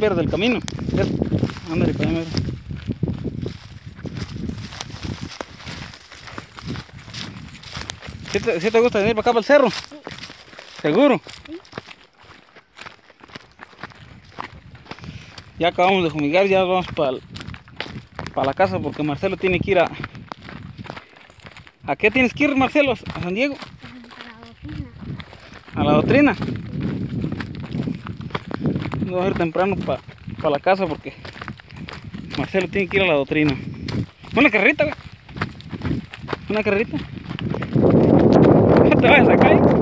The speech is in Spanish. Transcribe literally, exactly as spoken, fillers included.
pierdas del camino. Ándale para allá, mira. ¿Sí te, sí te gusta venir para acá para el cerro? Sí. ¿Seguro? Sí. Ya acabamos de fumigar, ya vamos para para la casa porque Marcelo tiene que ir a... ¿A qué tienes que ir, Marcelo? ¿A San Diego? A la doctrina. ¿A la doctrina? Vamos a ir temprano para pa la casa porque Marcelo tiene que ir a la doctrina. Una carrerita, güey. Una carrerita. No te vayas a caer.